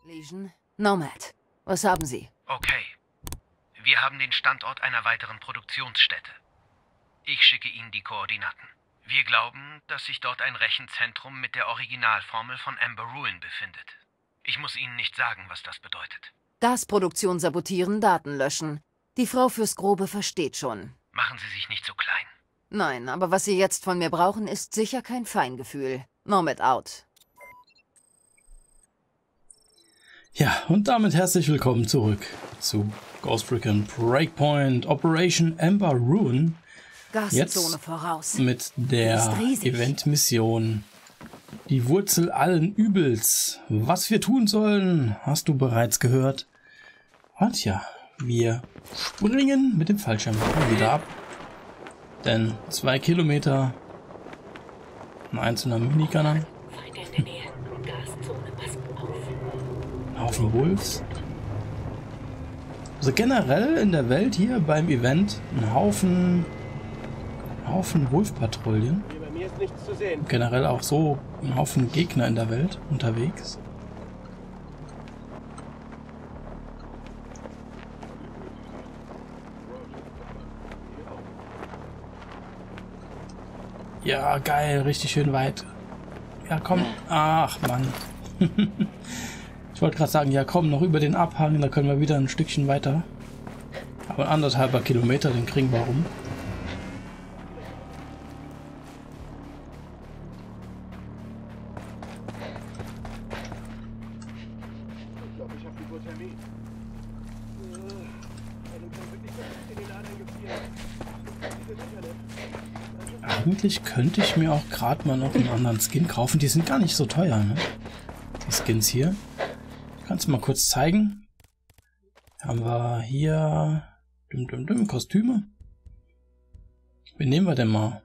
Legion, Nomad. Was haben Sie? Okay. Wir haben den Standort einer weiteren Produktionsstätte. Ich schicke Ihnen die Koordinaten. Wir glauben, dass sich dort ein Rechenzentrum mit der Originalformel von Amber Ruin befindet. Ich muss Ihnen nicht sagen, was das bedeutet. Gasproduktion sabotieren, Daten löschen. Die Frau fürs Grobe versteht schon. Machen Sie sich nicht so klein. Nein, aber was Sie jetzt von mir brauchen, ist sicher kein Feingefühl. Nomad out. Ja, und damit herzlich willkommen zurück zu Ghost Recon Breakpoint Operation Amber Ruin. Gaszone voraus. Mit der Eventmission Die Wurzel allen Übels. Was wir tun sollen, hast du bereits gehört. Und ja, wir springen mit dem Fallschirm wieder ab. Denn 2 Kilometer, ein einzelner Minigunner, ein Haufen Wolves. Also generell in der Welt hier beim Event ein Haufen Wolf-Patrouillen. Generell auch so ein Haufen Gegner in der Welt unterwegs. Ja, geil, richtig schön weit. Ja, komm. Ach, Mann. Ich wollte gerade sagen, ja komm, noch über den Abhang, da können wir wieder ein Stückchen weiter. Aber 1,5 Kilometer, den kriegen wir rum. Eigentlich könnte ich mir auch gerade mal noch einen anderen Skin kaufen. Die sind gar nicht so teuer, ne? Die Skins hier. Ich kann es mal kurz zeigen. Haben wir hier Kostüme. Wen nehmen wir denn mal?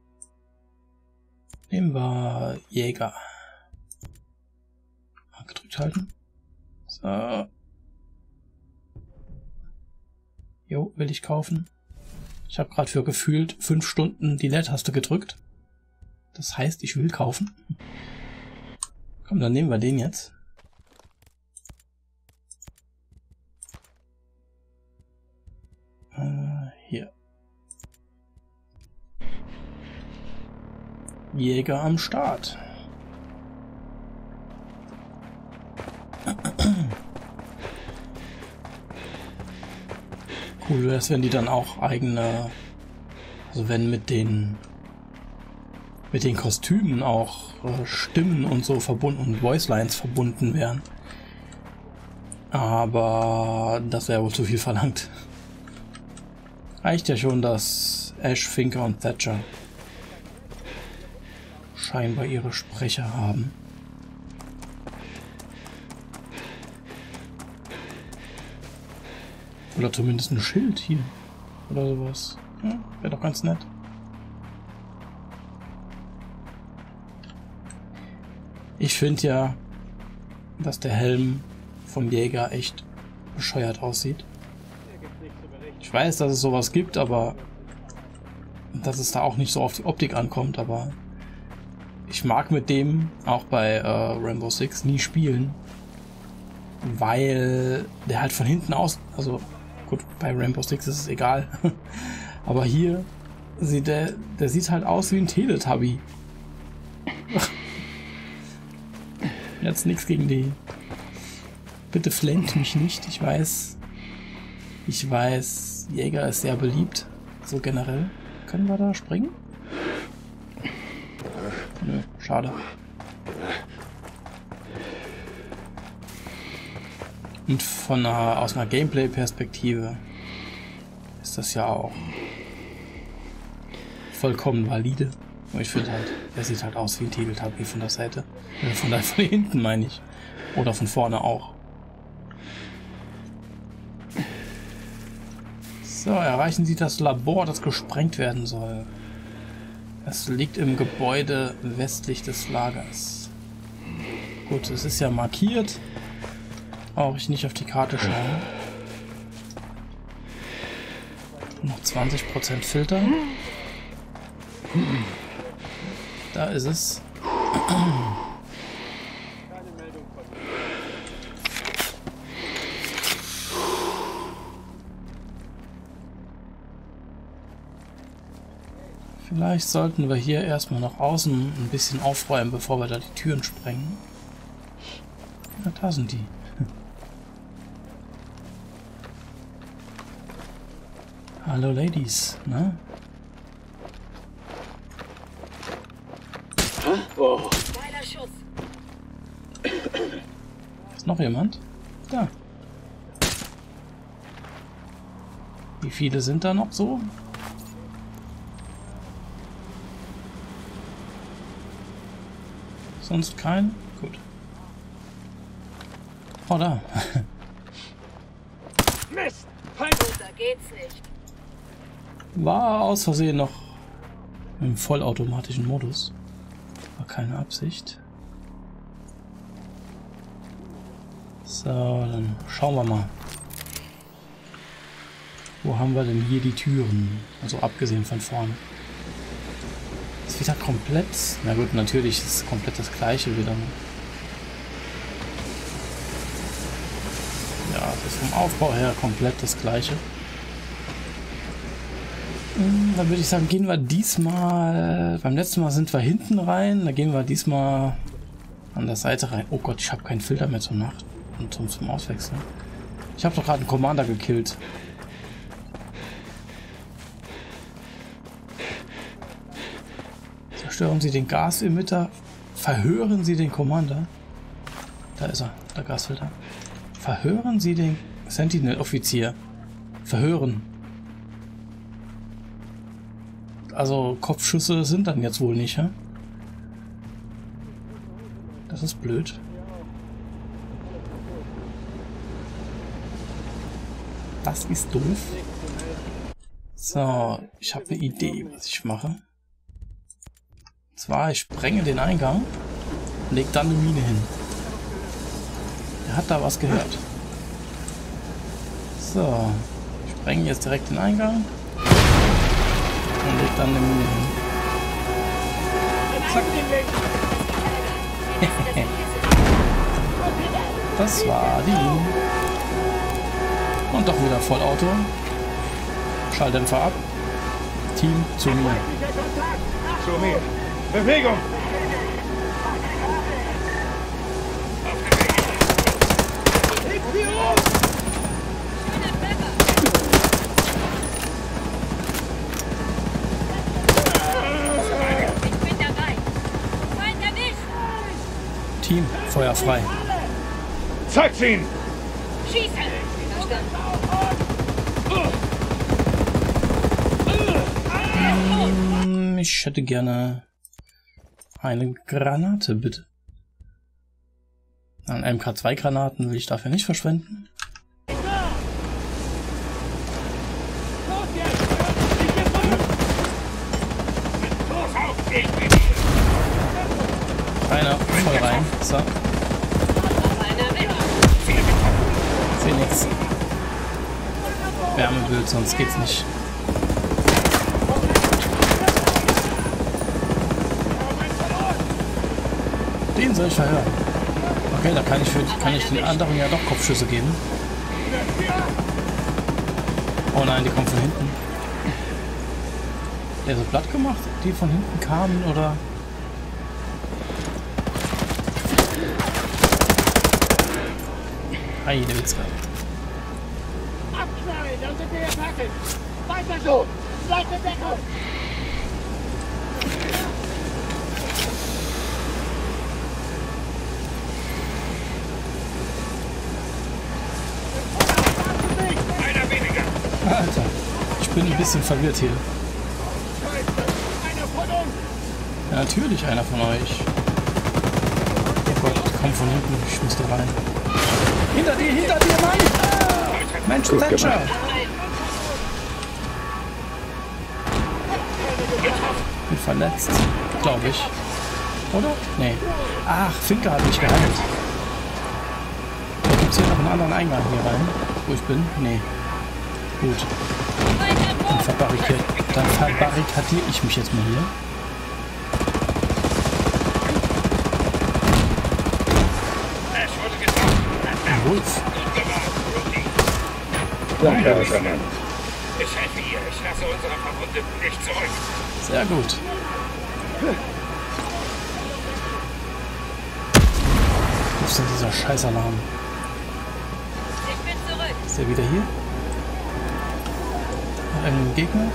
Nehmen wir Jäger. Gedrückt halten. So. Jo, will ich kaufen. Ich habe gerade für gefühlt 5 Stunden die Leertaste gedrückt. Das heißt, ich will kaufen. Komm, dann nehmen wir den jetzt. Hier. Jäger am Start. Cool wäre es, wenn die dann auch eigene, also wenn mit den Kostümen auch Stimmen und so verbunden und Voicelines verbunden wären. Aber das wäre wohl zu viel verlangt. Reicht ja schon, dass Ash, Finker und Thatcher scheinbar ihre Sprecher haben. Oder zumindest ein Schild hier. Oder sowas. Ja, wäre doch ganz nett. Ich finde ja, dass der Helm von Jäger echt bescheuert aussieht. Ich weiß, dass es sowas gibt, aber dass es da auch nicht so auf die Optik ankommt, aber ich mag mit dem auch bei Rainbow Six nie spielen, weil der halt von hinten aus, also gut, bei Rainbow Six ist es egal, aber hier sieht der sieht halt aus wie ein Teletubby. Jetzt nichts gegen die. Bitte flennt mich nicht. Ich weiß, Jäger ist sehr beliebt. So generell. Können wir da springen? Nö, schade. Und aus einer Gameplay-Perspektive ist das ja auch vollkommen valide. Und ich finde halt, er sieht halt aus wie ein Teletubby von der Seite. Von hinten meine ich. Oder von vorne auch. So, erreichen Sie das Labor, das gesprengt werden soll. Es liegt im Gebäude westlich des Lagers. Gut, es ist ja markiert. Brauche ich nicht auf die Karte schauen. Noch 20% Filter. Da ist es. Vielleicht sollten wir hier erstmal nach außen ein bisschen aufräumen, bevor wir da die Türen sprengen. Ja, da sind die. Hallo Ladies, ne? Oh. Ist noch jemand? Da. Wie viele sind da noch so? Sonst kein? Gut. Oh, da. Mist! Da geht's nicht. War aus Versehen noch im vollautomatischen Modus. War keine Absicht. So, dann schauen wir mal. Wo haben wir denn hier die Türen? Also abgesehen von vorne. Ist wieder komplett... Na gut, natürlich ist komplett das gleiche wieder. Ja, das ist vom Aufbau her komplett das gleiche. Dann würde ich sagen, gehen wir diesmal... Beim letzten Mal sind wir hinten rein. Da gehen wir diesmal an der Seite rein. Oh Gott, ich habe keinen Filter mehr zur Nacht. Und zum Auswechseln. Ich habe doch gerade einen Commander gekillt. Zerstören Sie den Gasemitter. Verhören Sie den Commander. Da ist er, der Gasfilter. Verhören Sie den Sentinel-Offizier. Verhören. Also Kopfschüsse sind dann jetzt wohl nicht, hä? Das ist blöd. Das ist doof. So, ich habe eine Idee, was ich mache. Und zwar, ich sprenge den Eingang, leg dann eine Mine hin. Er hat da was gehört. So, ich sprenge jetzt direkt den Eingang und leg dann eine Mine hin. Zack. Das war die Mine. Und doch wieder Vollauto. Schalldämpfer ab. Team zu mir. Zu mir. Bewegung! Ich bin dabei. Feind erwischt. Team, Feuer frei. Zeigt ihn! Schießen. Verstanden. Ich hätte gerne eine Granate, bitte. An MK2-Granaten will ich dafür nicht verschwenden. Einer voll rein. So. Seh nix. Wärmebild, sonst geht's nicht. Den soll ich verhören. Okay, da kann ich den anderen ja doch Kopfschüsse geben. Oh nein, die kommen von hinten. Der so platt gemacht, die von hinten kamen, oder? Heide Witzka. Abknallen, dann sind wir hier packen! Weiter so! Seite Deckung! Einer weniger! Alter, ich bin ein bisschen verwirrt hier. Einer von uns! Ja, natürlich einer von euch. Oh Gott, die kommen von hinten, ich müsste rein. Hinter dir, Mann! Mensch, Thatcher! Bin verletzt, glaube ich. Oder? Nee. Ach, Finke hat mich geheilt. Da gibt es hier noch einen anderen Eingang hier rein, wo ich bin. Nee. Gut. Dann verbarrikadiere ich mich jetzt mal hier. Wolf. Danke, Herr Mann. Ich helfe ihr. Ich lasse unsere Verwundeten nicht zurück. Sehr gut. Wo ist denn dieser Scheißalarm? Ich bin zurück. Ist der wieder hier? Noch irgendein Gegner?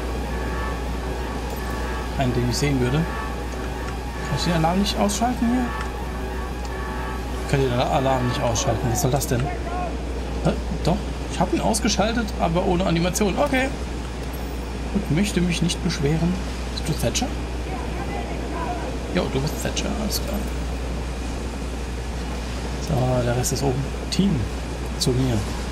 Einen, den ich sehen würde. Kann ich den Alarm nicht ausschalten hier? Ich kann den Alarm nicht ausschalten. Was soll das denn? Doch, ich habe ihn ausgeschaltet, aber ohne Animation. Okay. Ich möchte mich nicht beschweren. Bist du Thatcher? Jo, du bist Thatcher. Alles klar. So, der Rest ist oben. Team, zu mir.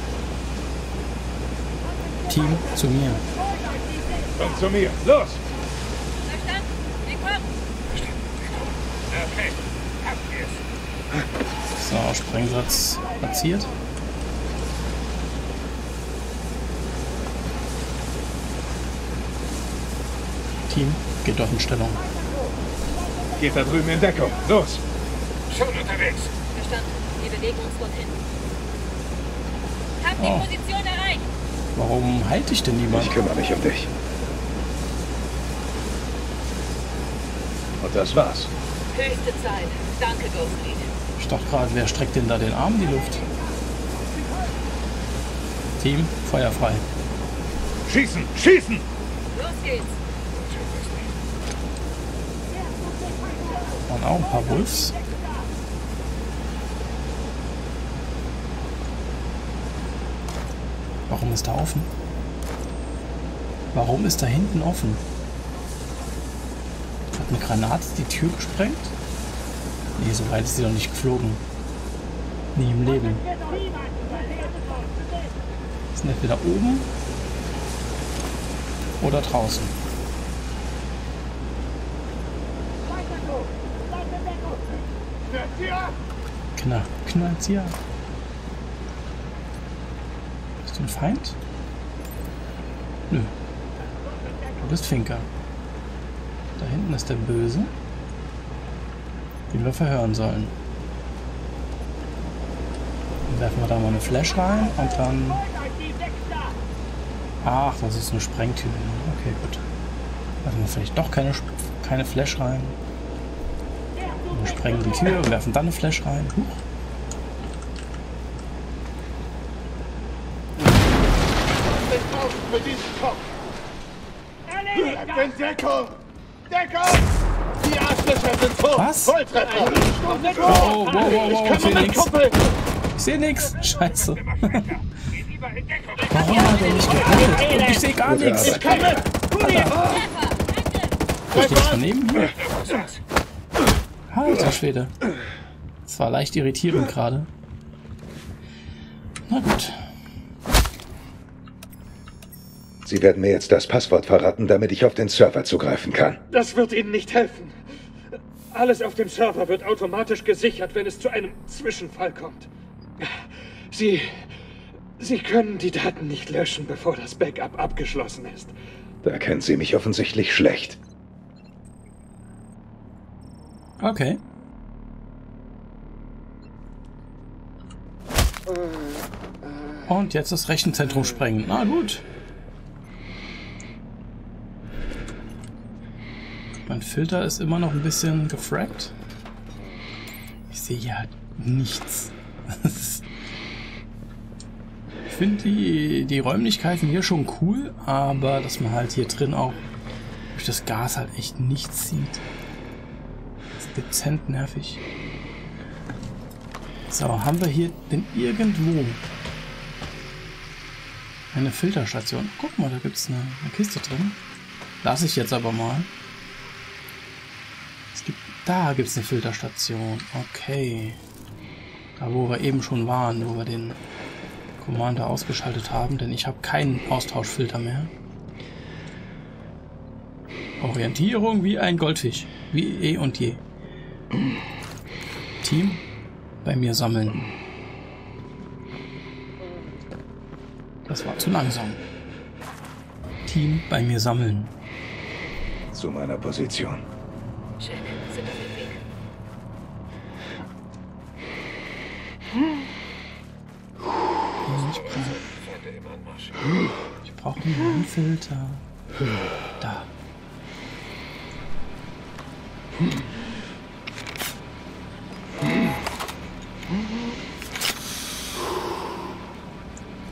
Team, zu mir. Komm zu mir. Los! Verstanden? Wir kommen. Perfekt. Habt ihr's. So, Sprengsatz platziert. Team, geht doch in Stellung. Geht da drüben in Deckung. Los! Schon unterwegs. Verstanden. Wir bewegen uns dorthin. Hab die Oh. Position erreicht. Warum halte ich denn niemand? Ich kümmere mich um dich. Und das war's. Höchste Zeit. Danke, Ghostlead. Ich dachte gerade, wer streckt denn da den Arm in die Luft? Team, Feuer frei. Schießen! Schießen! Los geht's. Und auch ein paar Wolves. Warum ist da offen? Warum ist da hinten offen? Hat eine Granate die Tür gesprengt? Nee, so weit ist sie doch nicht geflogen. Nie im Leben. Sind entweder oben oder draußen. Knallt sie ab. Bist du ein Feind? Nö. Du bist Finker. Da hinten ist der Böse, den wir verhören sollen. Dann werfen wir da mal eine Flash rein und dann... Ach, das ist eine Sprengtür. Okay, gut. Werfen wir vielleicht doch keine Flash rein. Wir sprengen die Tür und werfen dann eine Flash rein. Huch. Für diesen Kopf! In Deckung! Deckung! Die Arschlöcher sind tot! Was? Volltreffer! Oh, wow, ich sehe nichts. Kumpel! Ich sehe nichts. Scheiße. Warum hat er nicht gerettet? Ich sehe gar nichts. Ich komme! Steht daneben hier? Alter Schwede. Das war leicht irritierend gerade. Na gut. Sie werden mir jetzt das Passwort verraten, damit ich auf den Server zugreifen kann. Das wird Ihnen nicht helfen. Alles auf dem Server wird automatisch gesichert, wenn es zu einem Zwischenfall kommt. Sie können die Daten nicht löschen, bevor das Backup abgeschlossen ist. Da kennen Sie mich offensichtlich schlecht. Okay. Und jetzt das Rechenzentrum sprengen. Na gut. Mein Filter ist immer noch ein bisschen gefragt. Ich sehe hier halt nichts. Ich finde die Räumlichkeiten hier schon cool, aber dass man halt hier drin auch durch das Gas halt echt nichts sieht. Das ist dezent nervig. So, haben wir hier denn irgendwo eine Filterstation? Guck mal, da gibt es eine Kiste drin. Lasse ich jetzt aber mal. Da gibt es eine Filterstation. Okay. Da, wo wir eben schon waren, wo wir den Commander ausgeschaltet haben, denn ich habe keinen Austauschfilter mehr. Orientierung wie ein Goldfisch. Wie eh und je. Team, bei mir sammeln. Das war zu langsam. Team, bei mir sammeln. Zu meiner Position. Check. Sind auf dem Weg. Ich brauche einen Filter. Da.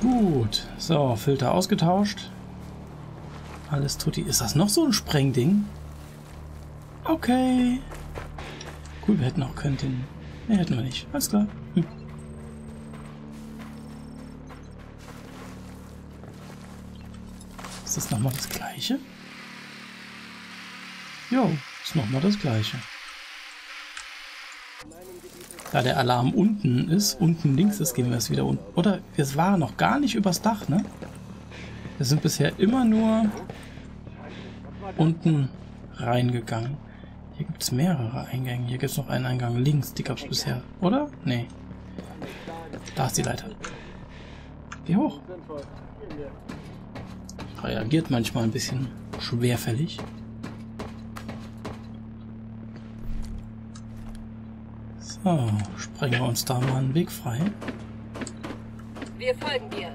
Gut. So, Filter ausgetauscht. Alles tutti. Ist das noch so ein Sprengding? Okay. Cool, wir hätten auch können. Ne, hätten wir nicht. Alles klar. Ist das nochmal das gleiche? Jo, ist nochmal das gleiche. Da der Alarm unten ist, unten links ist, gehen wir es wieder unten. Oder wir waren noch gar nicht übers Dach, ne? Wir sind bisher immer nur unten reingegangen. Hier gibt es mehrere Eingänge. Hier gibt es noch einen Eingang links. Die gab es bisher, oder? Nee. Da ist die Leiter. Geh hoch. Reagiert manchmal ein bisschen schwerfällig. So, sprengen wir uns da mal einen Weg frei. Wir folgen dir.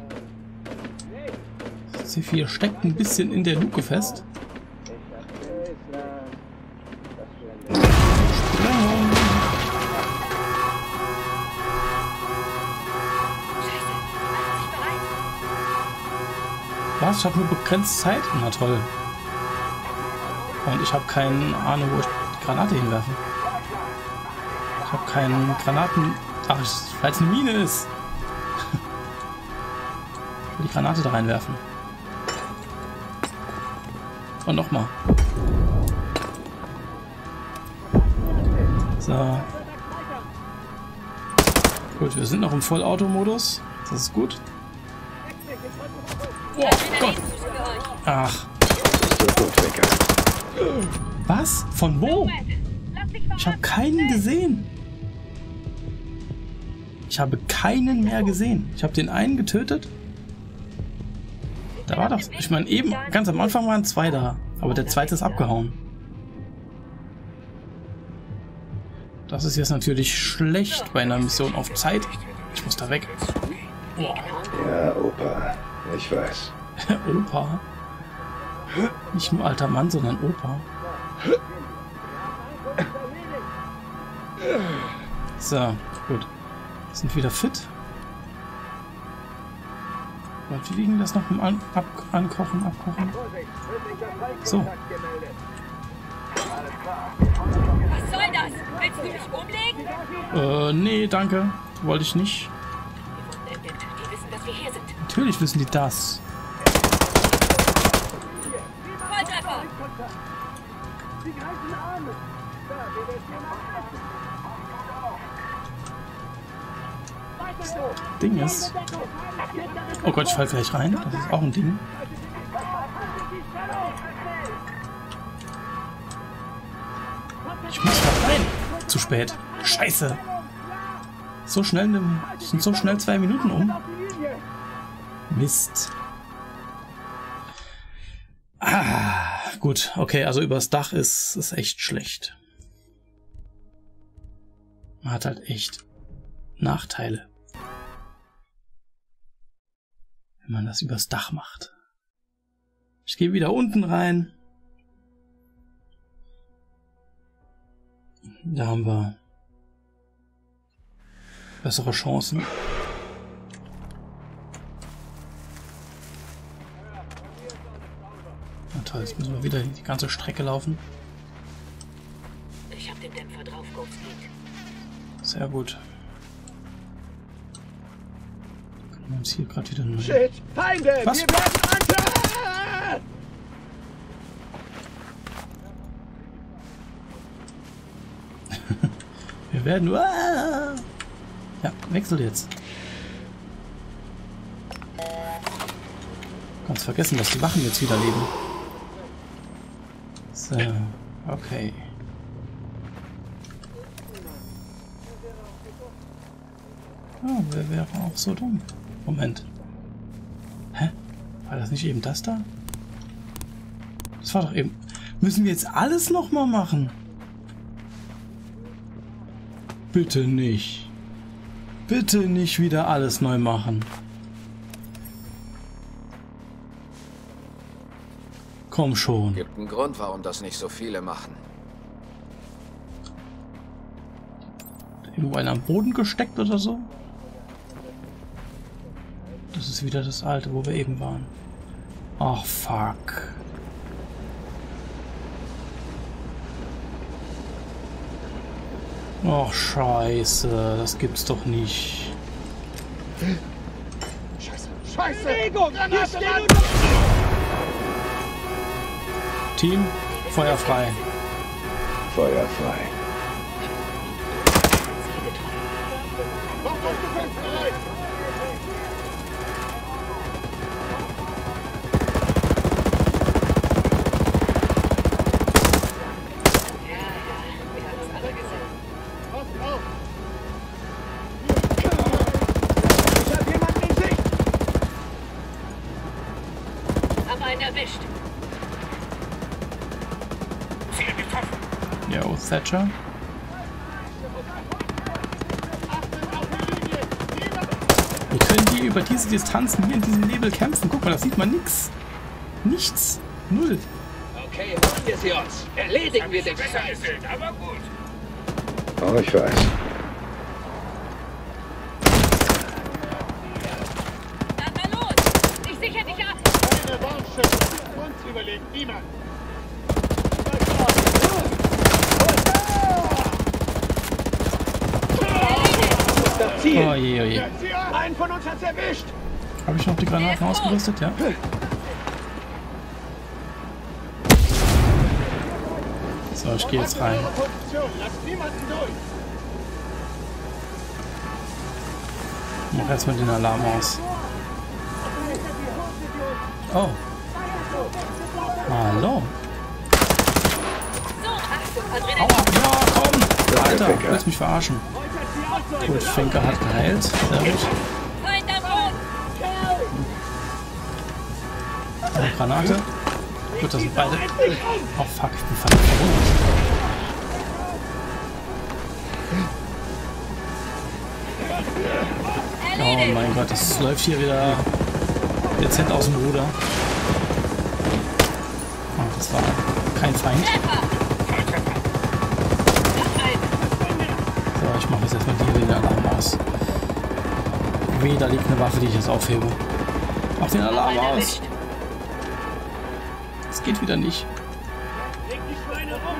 C4 steckt ein bisschen in der Luke fest. Sprengung. Was? Ich habe nur begrenzt Zeit? Na toll. Und ich habe keine Ahnung, wo ich die Granate hinwerfe. Ich habe keinen Granaten... Ach, weil es eine Mine ist. Ich will die Granate da reinwerfen. Und nochmal. So. Gut, wir sind noch im Vollautomodus. Das ist gut. Oh Gott. Ach. Was? Von wo? Ich habe keinen gesehen. Ich habe keinen mehr gesehen. Ich habe den einen getötet. Da war doch... Ich meine, eben, ganz am Anfang waren 2 da. Aber der zweite ist abgehauen. Das ist jetzt natürlich schlecht bei einer Mission auf Zeit. Ich muss da weg. Oh. Ja, Opa. Ich weiß. Opa. Nicht nur alter Mann, sondern Opa. So, gut. Sind wieder fit. Und wie liegen das noch im Ankochen, Abkochen? So. Was soll das? Willst du mich umlegen? Nee, danke. Wollte ich nicht. Die wissen, dass wir hier sind. Natürlich wissen die das. Volltreffer! Ding ist... Oh Gott, ich fall gleich rein. Das ist auch ein Ding. Ich muss da rein. Zu spät. Scheiße. So schnell, sind so schnell 2 Minuten um. Mist. Ah, gut. Okay, also übers Dach ist echt schlecht. Man hat halt echt Nachteile, wenn man das übers Dach macht. Ich gehe wieder unten rein. Da haben wir bessere Chancen. Na toll, jetzt müssen wir wieder die ganze Strecke laufen. Ich hab den Dämpfer drauf, Ghostlead. Sehr gut. Können wir uns hier gerade wieder neu... Shit! Feinde! Was? Wir werden Anker! Wir werden... Ja, wechsel jetzt. Ganz vergessen, dass die Wachen jetzt wieder leben. So, okay. Oh, wer wäre auch so dumm? Moment. Hä? War das nicht eben das da? Das war doch eben... Müssen wir jetzt alles nochmal machen? Bitte nicht. Bitte nicht wieder alles neu machen. Komm schon. Gibt einen Grund, warum das nicht so viele machen. Irgendwo einer am Boden gesteckt oder so? Das ist wieder das alte, wo wir eben waren. Ach, fuck. Ach, scheiße. Das gibt's doch nicht. Scheiße! Bewegung! Granate, Mann! Team, Feuer frei. Feuer frei. Kommt auf die Fenster rein! Passt auf! Ich hab jemanden in Sicht! Hab einen erwischt. Ziel getroffen! Jo, Thatcher. Wir können hier über diese Distanzen hier in diesem Nebel kämpfen. Guck mal, da sieht man nichts. Nichts. Null. Okay, holen wir sie uns. Erledigen wir den Scheiß. Aber gut. Oh, ich weiß. Dann mal los. Ich sichere dich ab. Keine Warnschüsse. Uns überlegt niemand. Das Ziel. Oh je, oh je. Einen von uns hat's erwischt. Habe ich noch die Granaten ausgerüstet? Ja. So, ich gehe jetzt rein. Eure Position. Lasst niemanden durch. Mach erstmal den Alarm aus. Oh. Hallo. So, Achtung, Adrenalin. Aua, ja, komm. Alter, Finker. du willst mich verarschen. Gut, Finker hat geheilt. Sehr gut. Feind am Boden. Eine Granate. Gut, das sind beide. Oh fuck, ich bin verdammt verwundert. Oh mein Gott, das läuft hier wieder dezent aus dem Ruder. Oh, das war kein Feind. So, ich mache jetzt erstmal hier den Alarm aus. Weh, da liegt eine Waffe, die ich jetzt aufhebe. Mach den Alarm aus. Es geht wieder nicht. Leg die Schweine rum.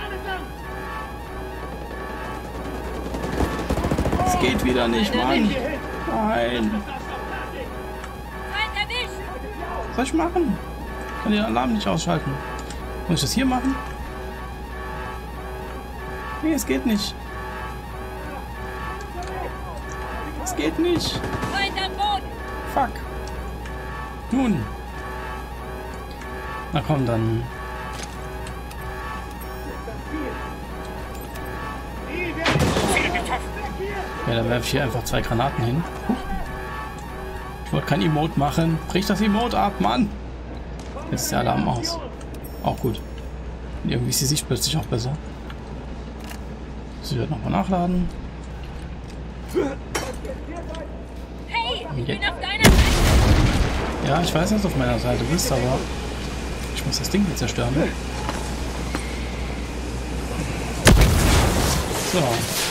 Allesamt. Es geht wieder nicht, Mann. Nein. Feind erwischt. Was soll ich machen? Ich kann den Alarm nicht ausschalten. Muss ich das hier machen? Nee, es geht nicht. Es geht nicht. Feind am Boden. Fuck. Nun. Na komm, dann. Ja, dann werfe ich hier einfach 2 Granaten hin. Ich wollte kein Emote machen. Brich das Emote ab, Mann. Jetzt ist der Alarm aus. Auch gut. Und irgendwie ist die Sicht plötzlich auch besser. Sie wird nochmal nachladen. Hey, ich Ja. bin auf deiner Seite. Ja, ich weiß, dass du auf meiner Seite bist, aber ich muss das Ding hier zerstören. So.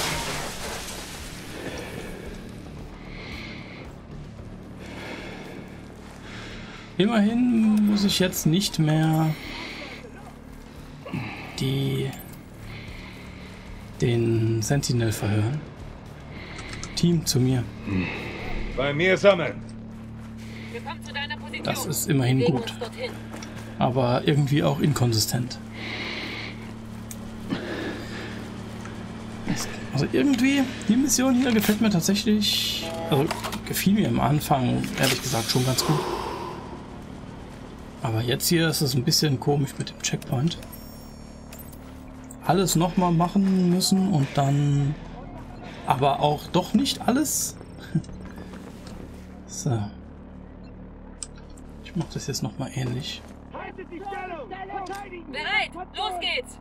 Immerhin muss ich jetzt nicht mehr den Sentinel verhören. Team zu mir. Bei mir sammeln. Wir kommen zu deiner Position. Das ist immerhin Bewegen gut. uns dorthin. Aber irgendwie auch inkonsistent. Also irgendwie, die Mission hier gefällt mir tatsächlich, also gefiel mir am Anfang, ehrlich gesagt, schon ganz gut. Aber jetzt hier ist es ein bisschen komisch mit dem Checkpoint. Alles nochmal machen müssen und dann aber auch doch nicht alles. So. Ich mache das jetzt nochmal ähnlich. Bereit, los geht's.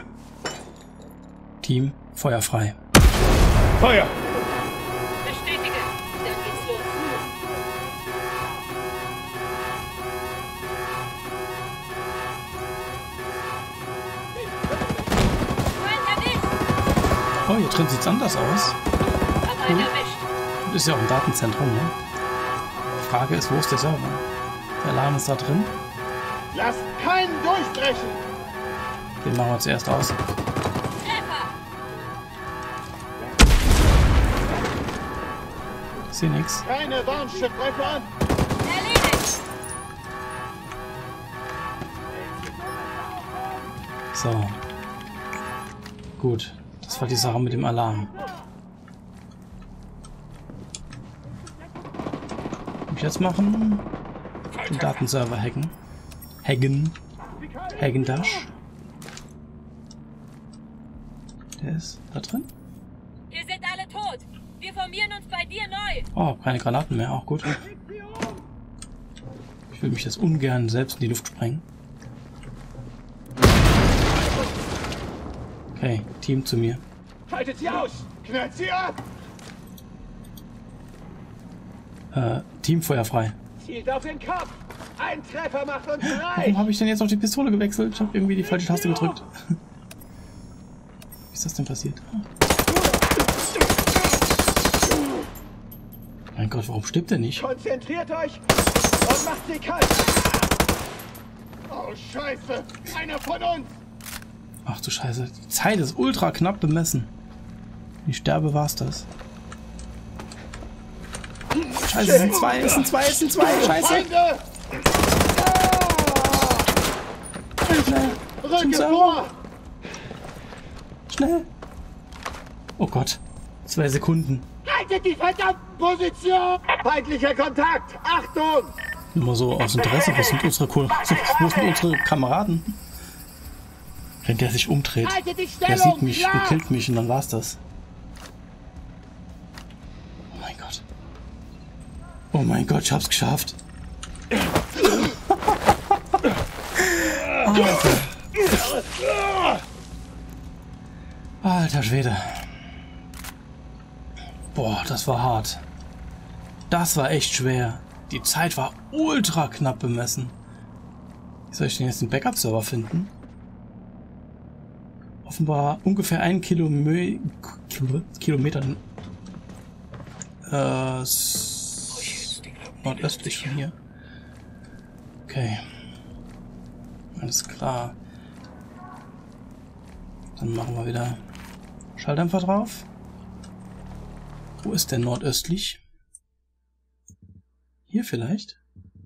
Team, Feuer frei. Feuer! Bestätige. Dann geht's los. Feind erwischt. Oh, hier drin sieht's anders aus. Hab einen erwischt. Das ist ja auch ein Datenzentrum, ne? Frage ist, wo ist der Server? Der Alarm ist da drin. Lasst keinen durchbrechen! Den machen wir zuerst aus. Ich sehe nichts. Keine Warnschifftreffer an! Erledigt! So. Gut. Das war die Sache mit dem Alarm. Was ich jetzt machen? Den Datenserver hacken. Hagendash. Der ist da drin. Ihr seid alle tot. Wir formieren uns bei dir neu. Oh, keine Granaten mehr. Auch gut. Ich will mich das ungern selbst in die Luft sprengen. Okay, Team zu mir. Haltet sie aus! Knallt sie ab! Teamfeuer frei. Zielt auf den Kopf! Ein Treffer macht uns reich! Warum habe ich denn jetzt auf die Pistole gewechselt? Ich habe irgendwie die falsche Taste gedrückt. Wie ist das denn passiert? Mein Gott, warum stirbt der nicht? Konzentriert euch und macht sie kalt! Oh, Scheiße! Einer von uns! Ach du Scheiße, die Zeit ist ultra knapp bemessen. Wenn ich sterbe, war's das. Scheiße, es sind zwei, Scheiße! Feinde! Schnell! Rücke vor! Schnell! Oh Gott, 2 Sekunden. Haltet die verdammte Position! Feindlicher Kontakt! Achtung! Nur mal so aus Interesse, wo sind unsere Kameraden? Wenn der sich umdreht, Haltet die der Stellung! sieht mich Ja! und killt mich und dann war's das. Oh mein Gott. Oh mein Gott, ich hab's geschafft. Alter Schwede. Boah, das war hart. Das war echt schwer. Die Zeit war ultra knapp bemessen. Wie soll ich denn jetzt den Backup-Server finden? Offenbar ungefähr 1 Kilometer nordöstlich von hier. Okay. Alles klar. Dann machen wir wieder Schalldämpfer drauf. Wo ist denn nordöstlich? Hier vielleicht?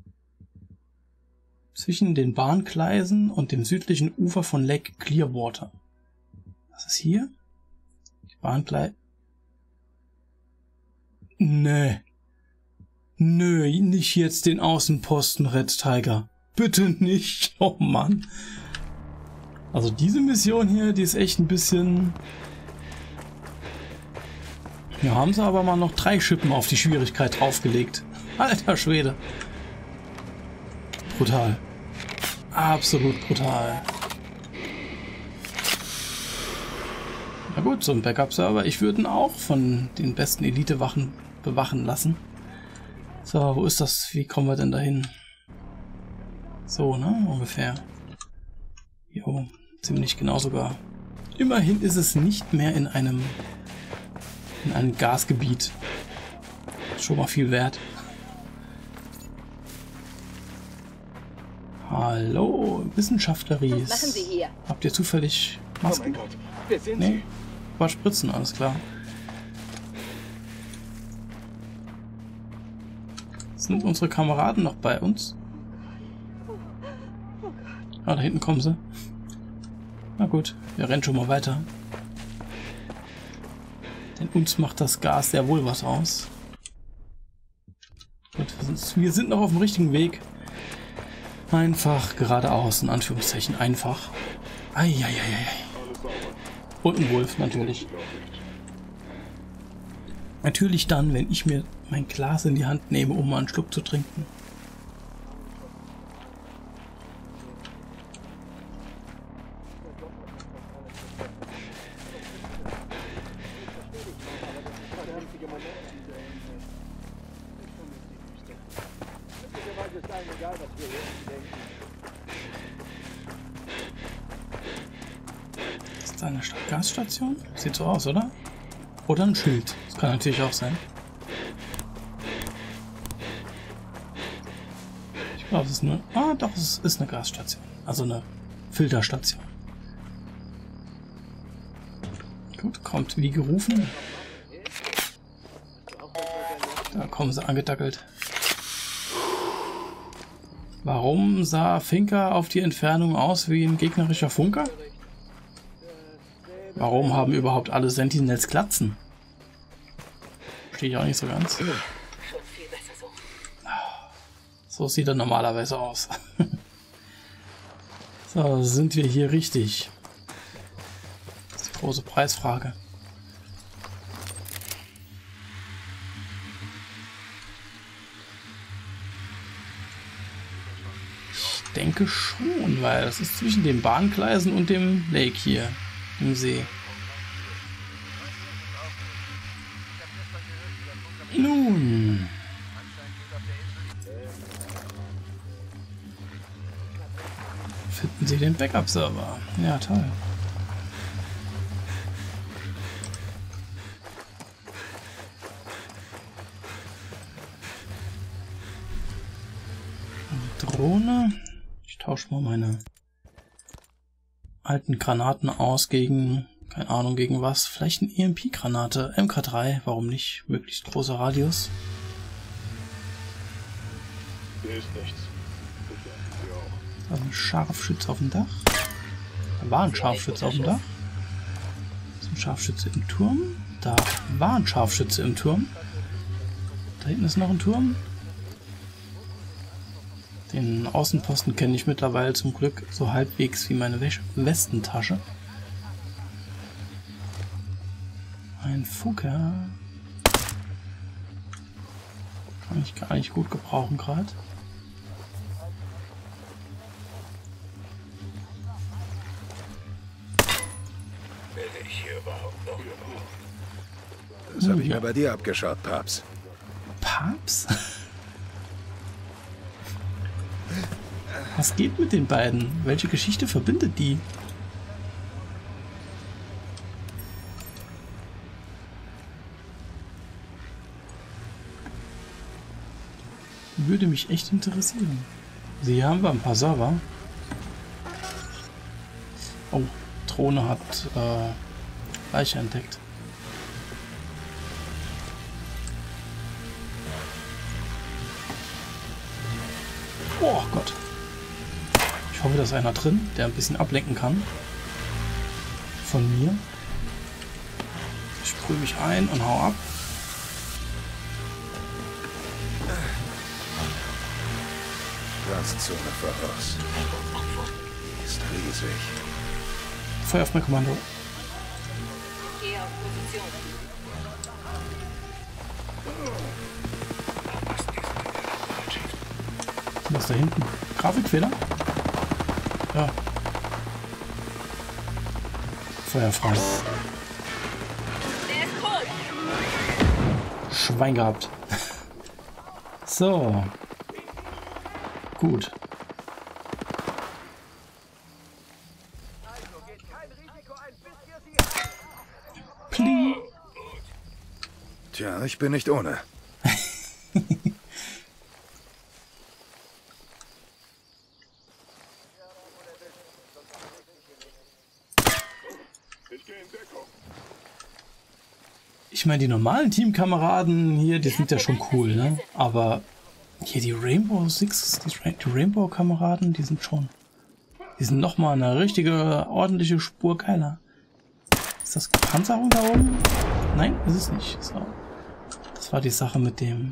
Zwischen den Bahngleisen und dem südlichen Ufer von Lake Clearwater. Was ist hier? Die Bahngleise. Nee. Nö, nicht jetzt den Außenposten, Red Tiger. Bitte nicht. Oh Mann. Also diese Mission hier, die ist echt ein bisschen... Ja, haben sie aber mal noch 3 Schippen auf die Schwierigkeit draufgelegt. Alter Schwede. Brutal. Absolut brutal. Na gut, so ein Backup-Server. Ich würde ihn auch von den besten Elite-Wachen bewachen lassen. So, wo ist das? Wie kommen wir denn dahin? So, ne? Ungefähr. Jo, ziemlich genau sogar. Immerhin ist es nicht mehr in einem Gasgebiet. Schon mal viel wert. Hallo, Wissenschaftleries. Was machen Sie hier? Habt ihr zufällig Masken? Oh mein Gott, wer sind Nee, Sie? war Spritzen, alles klar. Sind unsere Kameraden noch bei uns? Ah, da hinten kommen sie. Na gut, wir rennen schon mal weiter. Denn uns macht das Gas sehr wohl was aus. Gut, wir sind noch auf dem richtigen Weg. Einfach geradeaus, in Anführungszeichen einfach. Eieieiei. Und ein Wolf, natürlich. Natürlich dann, wenn ich mir mein Glas in die Hand nehme, um mal einen Schluck zu trinken. Ist da eine Gasstation? Sieht so aus, oder? Oder ein Schild. Das kann natürlich auch sein. Das ist eine... Ah, doch, es ist eine Gasstation. Also eine Filterstation. Gut, kommt wie gerufen. Da kommen sie angedackelt. Warum sah Finker auf die Entfernung aus wie ein gegnerischer Funker? Warum haben überhaupt alle Sentinels Glatzen? Verstehe ich auch nicht so ganz. So sieht er normalerweise aus. So, sind wir hier richtig? Das ist die große Preisfrage. Ich denke schon, weil das ist zwischen den Bahngleisen und dem Lake hier im See. Nun. Finden Sie den Backup-Server? Ja, toll. Eine Drohne. Ich tausche mal meine alten Granaten aus gegen, keine Ahnung gegen was, vielleicht eine EMP-Granate, MK3, warum nicht? Möglichst großer Radius. Hier ist nichts. Da ist ein Scharfschütze auf dem Dach. Da war ein Scharfschütze auf dem Dach. Da ist ein Scharfschütze im Turm. Da war ein Scharfschütze im Turm. Da hinten ist noch ein Turm. Den Außenposten kenne ich mittlerweile zum Glück so halbwegs wie meine Westentasche. Ein Fucker. Kann ich gar nicht gut gebrauchen gerade. Das habe ich mir bei dir abgeschaut, Paps. Paps? Was geht mit den beiden? Welche Geschichte verbindet die? Würde mich echt interessieren. Hier haben wir ein paar Server. Oh, Drohne hat Leiche entdeckt. Oh Gott. Ich hoffe, da ist einer drin, der ein bisschen ablenken kann. Von mir. Ich sprühe mich ein und hau ab. Gastzone voraus. Die ist riesig. Feuer auf mein Kommando. Geh auf Position. Was ist da hinten? Grafikfehler? Ja. Feuer frei. Der ist tot. Schwein gehabt. So. Gut. Pling. Tja, ich bin nicht ohne. Ich meine, die normalen Teamkameraden hier, die sind ja schon cool, ne? Aber hier die Rainbow Six, die Rainbow-Kameraden, die sind nochmal eine richtige, ordentliche Spur geiler. Ist das Panzerung da oben? Nein, ist es nicht. So. Das war die Sache mit dem...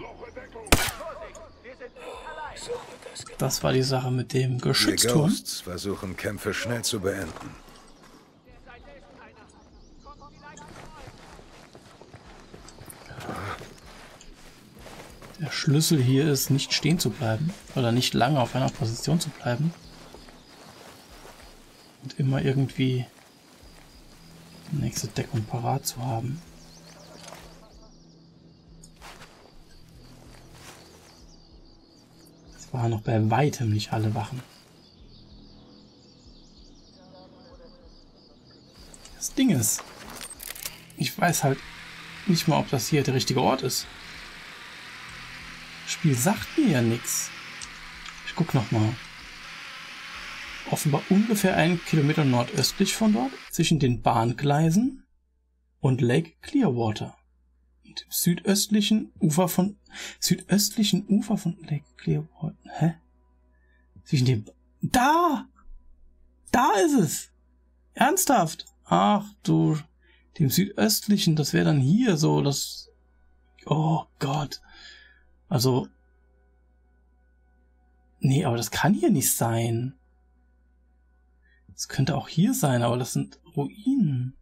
Das war die Sache mit dem Geschützturm. Die Ghosts versuchen, Kämpfe schnell zu beenden. Der Schlüssel hier ist, nicht stehen zu bleiben oder nicht lange auf einer Position zu bleiben und immer irgendwie die nächste Deckung parat zu haben. Es waren noch bei weitem nicht alle Wachen. Das Ding ist, ich weiß halt nicht mal, ob das hier der richtige Ort ist. Das Spiel sagt mir ja nichts. Ich guck nochmal. Offenbar ungefähr 1 Kilometer nordöstlich von dort, zwischen den Bahngleisen und Lake Clearwater. Und dem südöstlichen Ufer von Lake Clearwater. Hä? Zwischen dem... Da! Da ist es! Ernsthaft? Ach du... Dem südöstlichen, das wäre dann hier so, das... Oh Gott. Also... Nee, aber das kann hier nicht sein. Das könnte auch hier sein, aber das sind Ruinen.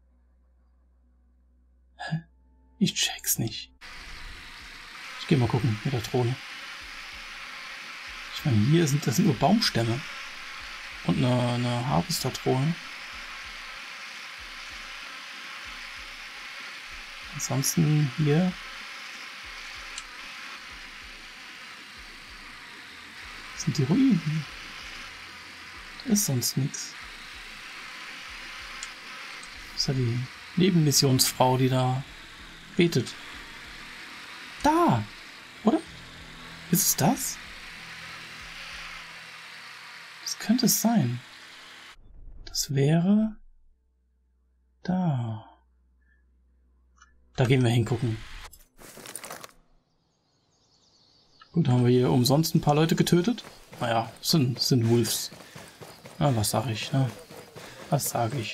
Hä? Ich check's nicht. Ich geh mal gucken mit der Drohne. Ich meine, hier sind das sind nur Baumstämme. Und eine Harvester-Drohne. Ansonsten hier sind die Ruinen. Da ist sonst nichts. Das ist ja die Nebenmissionsfrau, die da betet. Da! Oder? Ist es das? Das könnte es sein. Das wäre... Da. Da gehen wir hingucken. Gut, haben wir hier umsonst ein paar Leute getötet. Naja, sind Wolves. Na, was sag ich, ne? Was sage ich?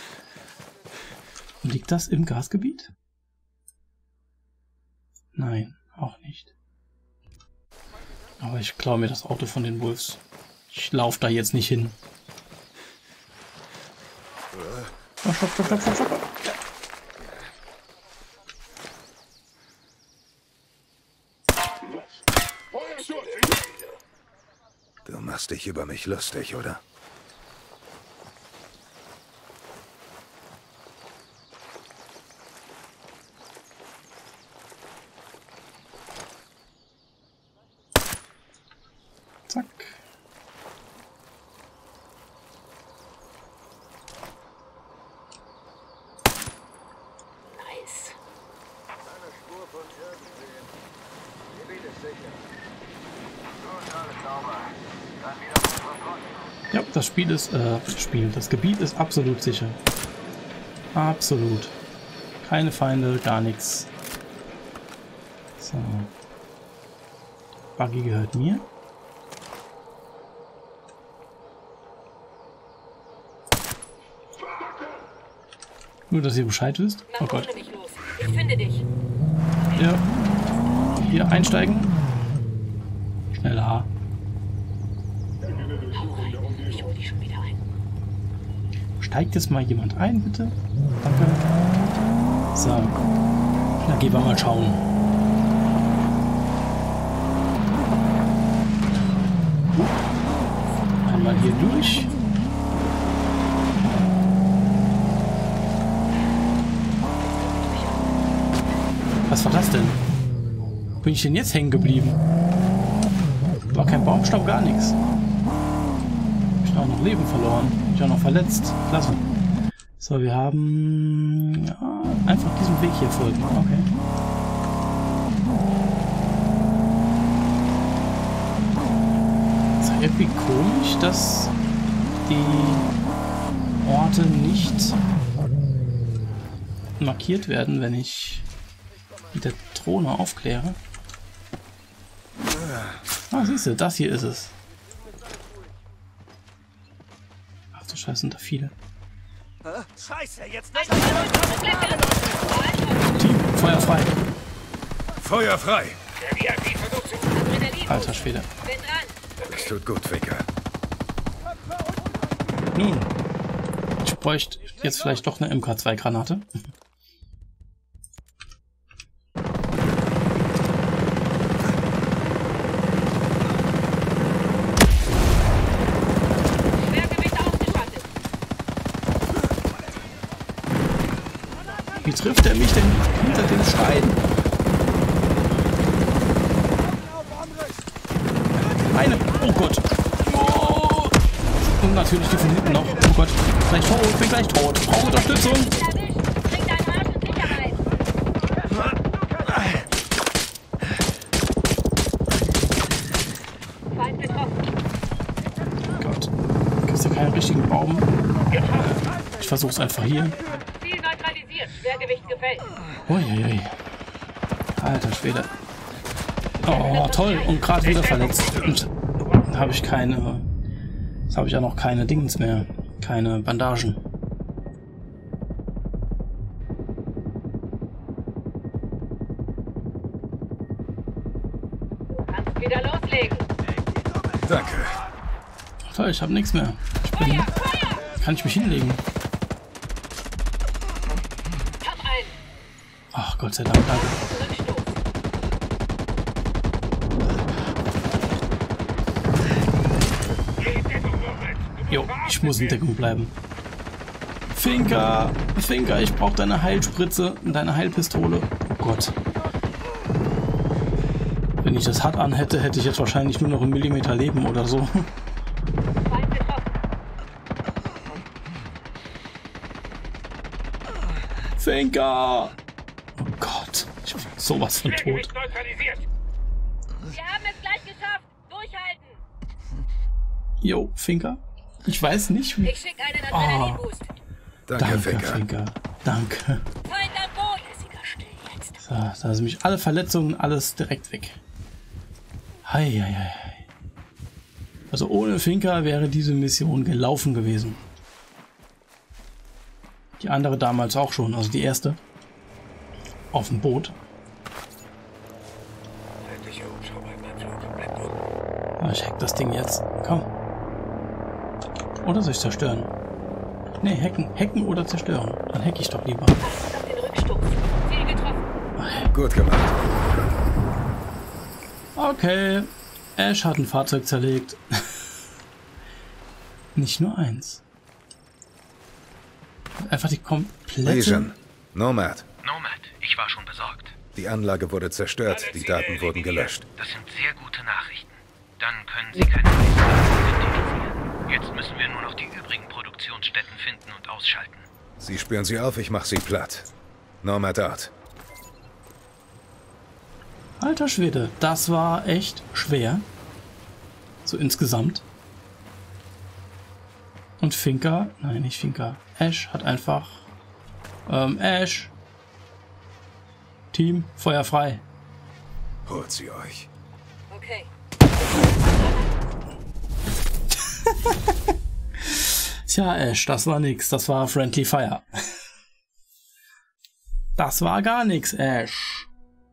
Liegt das im Gasgebiet? Nein, auch nicht. Aber ich klaue mir das Auto von den Wolves. Ich laufe da jetzt nicht hin. Oh, stopp. Du machst dich über mich lustig, oder? Zack. Nice. Eine Spur von irgendwem. Gebiet ist sicher. Gut, alles sauber. Dann wieder auf unsere Kosten. Ja, das Gebiet ist absolut sicher. Absolut. Keine Feinde, gar nichts. So. Buggy gehört mir. Nur, dass ihr Bescheid wisst. Oh Gott. Ich finde dich. Ja. Hier einsteigen. Schneller. Ich hol dich schon wieder ein. Steigt jetzt mal jemand ein, bitte? Danke. So. Dann gehen wir mal schauen. Einmal hier durch. Was war das denn? Wo bin ich denn jetzt hängen geblieben? War kein Baumstamm, gar nichts. Ich habe auch noch Leben verloren. Ich habe noch verletzt. Klasse. So, wir haben... Ja, einfach diesem Weg hier folgen. Okay. Es ist irgendwie komisch, dass die Orte nicht markiert werden, wenn ich mit der Drohne aufkläre. Ah, siehst du, das hier ist es. Ach du Scheiße, sind da viele. Scheiße, jetzt Team, Feuer frei. Feuer frei! Alter Schwede. Es tut gut, Wicker. Nun, ich bräuchte jetzt vielleicht doch eine MK2-Granate. Wie trifft er mich denn hinter den Stein? Eine! Oh Gott! Oh. Und natürlich die von hinten noch. Oh Gott! Gleich tot! Bin gleich tot! Brauche Unterstützung! Bring deinen Arsch in Sicherheit. Feind getroffen. richtigen Baum. Ich versuche es einfach hier. Ziel neutralisiert. Schwergewicht gefällt. Uiuiui. Alter Schwede. Oh, toll. Und gerade wieder verletzt. Und habe ich keine... Jetzt habe ich ja noch keine Dings mehr. Keine Bandagen. Kannst wieder loslegen. Danke. Toll, ich habe nichts mehr. Kann ich mich hinlegen? Ach, Gott sei Dank, danke. Jo, ich muss in Deckung bleiben. Finka, ich brauche deine Heilspritze, deine Heilpistole. Oh Gott. Wenn ich das hart anhätte, hätte ich jetzt wahrscheinlich nur noch einen Millimeter Leben oder so. Finka! Oh Gott, ich bin sowas von tot. Wir haben es gleich geschafft. Durchhalten. Jo, Finka. Ich weiß nicht, wie... Ich schicke einen Adrenalinboost. Danke, Finka. Danke. Feind am Boden. Still jetzt. So, da sind mich alle Verletzungen, alles direkt weg. Heieiei. Also ohne Finka wäre diese Mission gelaufen gewesen. Die andere damals auch schon, also die erste. Auf dem Boot. Ah, ich hack das Ding jetzt. Komm. Oder soll ich zerstören? Ne, hacken. Hacken oder zerstören. Dann hack ich doch lieber. Gut gemacht. Okay. Ash hat ein Fahrzeug zerlegt. Nicht nur eins. Einfach die komplette... Legion. Nomad. Nomad, ich war schon besorgt. Die Anlage wurde zerstört, die Daten wurden gelöscht. Das sind sehr gute Nachrichten. Dann können Sie keine Missbrauch identifizieren. Jetzt müssen wir nur noch die übrigen Produktionsstätten finden und ausschalten. Sie spüren sie auf, ich mach sie platt. Nomad out. Alter Schwede, das war echt schwer. So insgesamt. Und Finka, nein, nicht Finka. Ash hat einfach... Ash. Team, Feuer frei. Holt sie euch. Okay. Tja, Ash, das war nix. Das war Friendly Fire. Das war gar nix, Ash.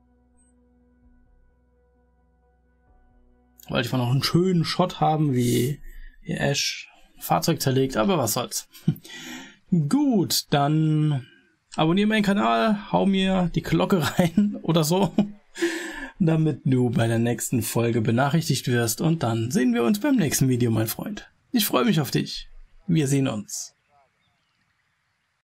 Wollte ich mal noch einen schönen Shot haben, wie Ash Fahrzeug zerlegt, aber was soll's. Gut, dann abonniere meinen Kanal, hau mir die Glocke rein oder so, damit du bei der nächsten Folge benachrichtigt wirst und dann sehen wir uns beim nächsten Video, mein Freund. Ich freue mich auf dich. Wir sehen uns.